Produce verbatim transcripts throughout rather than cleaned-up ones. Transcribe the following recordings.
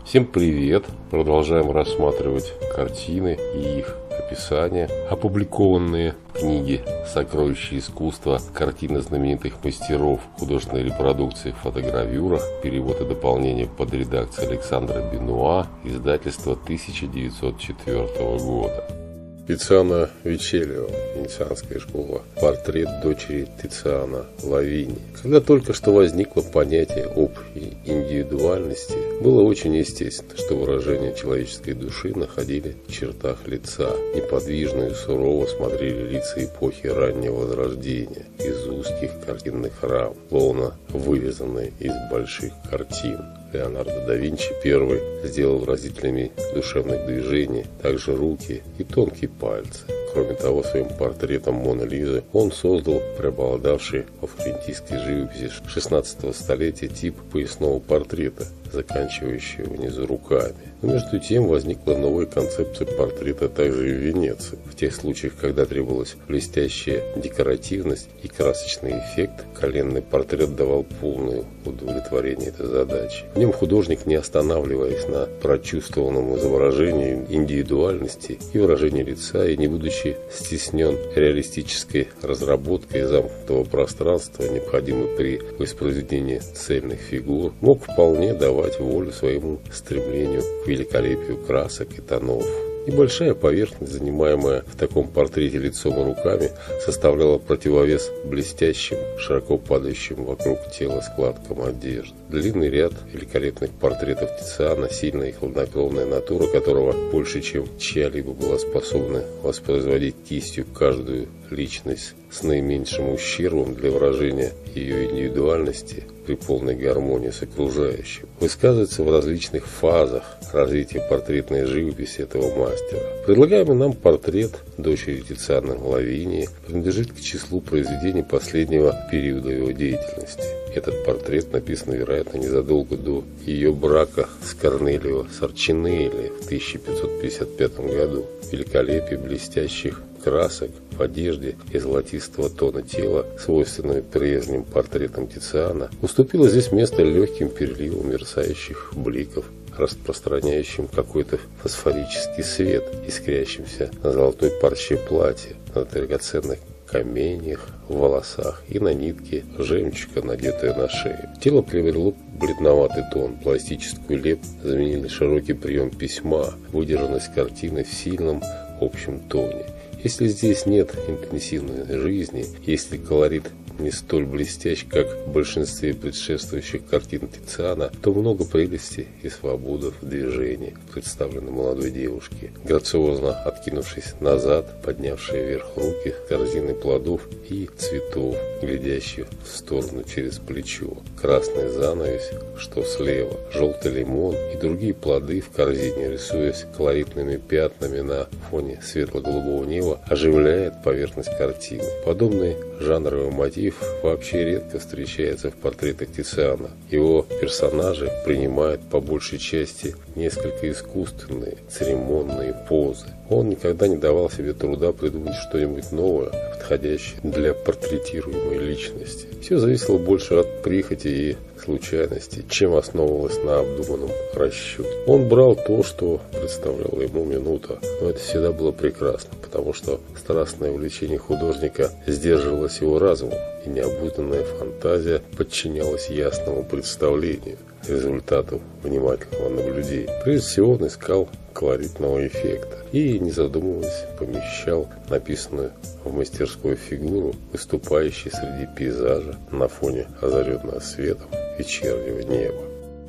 Всем привет! Продолжаем рассматривать картины и их описания, опубликованные в книге «Сокровища искусства. Картины знаменитых мастеров. Художественные репродукции в фотогравюрах. Перевод и дополнение под редакцией Александра Бенуа. Издательство тысяча девятьсот четвёртого года. Тициано Вичеллио, венецианская школа. Портрет дочери Тициано Лавини. Когда только что возникло понятие об индивидуальности, было очень естественно, что выражение человеческой души находили в чертах лица. Неподвижно и сурово смотрели лица эпохи раннего Возрождения из узких картинных рам, словно вырезанные из больших картин. Леонардо да Винчи первый сделал выразителями душевных движений также руки и тонкие пальцы. Кроме того, своим портретом Моны Лизы он создал преобладавший во флорентийской живописи шестнадцатого столетия тип поясного портрета, заканчивающего внизу руками. Но между тем возникла новая концепция портрета также и в Венеции. В тех случаях, когда требовалась блестящая декоративность и красочный эффект, коленный портрет давал полное удовлетворение этой задачи. В нем художник, не останавливаясь на прочувствованном изображении индивидуальности и выражении лица, и не будучи стеснен реалистической разработкой замкнутого пространства, необходимой при воспроизведении цельных фигур, мог вполне давать волю своему стремлению к великолепию красок и тонов. Небольшая поверхность, занимаемая в таком портрете лицом и руками, составляла противовес блестящим, широко падающим вокруг тела складкам одежды. Длинный ряд великолепных портретов Тициано, сильная и хладнокровная натура которого больше, чем чья-либо была способна воспроизводить кистью каждую личность с наименьшим ущербом для выражения ее индивидуальности при полной гармонии с окружающим, высказывается в различных фазах развития портретной живописи этого мастера. Предлагаемый нам портрет дочери Тициано Лавини принадлежит к числу произведений последнего периода его деятельности. Этот портрет написан, вероятно, незадолго до ее брака с Корнелио Сарчинелли в тысяча пятьсот пятьдесят пятом году. Великолепие блестящих красок в одежде и золотистого тона тела, свойственного прежним портретам Тициано, уступило здесь место легким переливам мерцающих бликов, распространяющим какой-то фосфорический свет, искрящимся на золотой парче платья, на драгоценных каменьях, в волосах и на нитке жемчуга, надетая на шею. Тело приобрело бледноватый тон, пластическую лепь заменили широкий прием письма, выдержанность картины в сильном общем тоне. Если здесь нет интенсивной жизни, если колорит не столь блестящ, как в большинстве предшествующих картин Тициано, то много прелести и свободы в движении представлены молодой девушке, грациозно откинувшись назад, поднявшие вверх руки с корзиной плодов и цветов, глядящих в сторону через плечо, красный занавес, что слева, желтый лимон и другие плоды в корзине, рисуясь колоритными пятнами на фоне светло-голубого неба, оживляет поверхность картины. Подобный жанровый мотив вообще редко встречается в портретах Тициано. Его персонажи принимают по большей части несколько искусственные, церемонные позы. Он никогда не давал себе труда придумать что-нибудь новое, подходящее для портретируемой личности. Все зависело больше от прихоти и случайности, чем основывалось на обдуманном расчете. Он брал то, что представляла ему минута, но это всегда было прекрасно, потому что страстное увлечение художника сдерживалось его разумом, и необузданная фантазия подчинялась ясному представлению, результату внимательного наблюдения. Прежде всего он искал колоритного эффекта и, не задумываясь, помещал написанную в мастерской фигуру, выступающей среди пейзажа на фоне озаренного светом вечернего неба.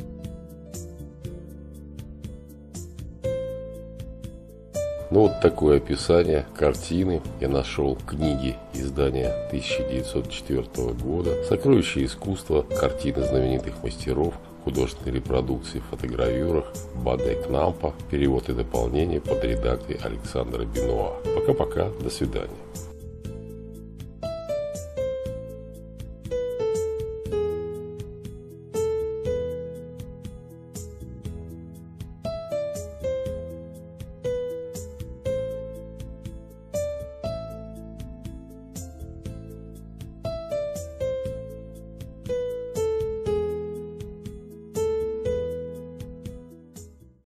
Ну вот такое описание картины я нашел в книге издания тысяча девятьсот четвёртого года «Сокровища искусства. Картины знаменитых мастеров. Художественные репродукции в фотогравюрах. Баде Кнапа. Перевод и дополнение под редакцией Александра Бенуа». Пока-пока, до свидания.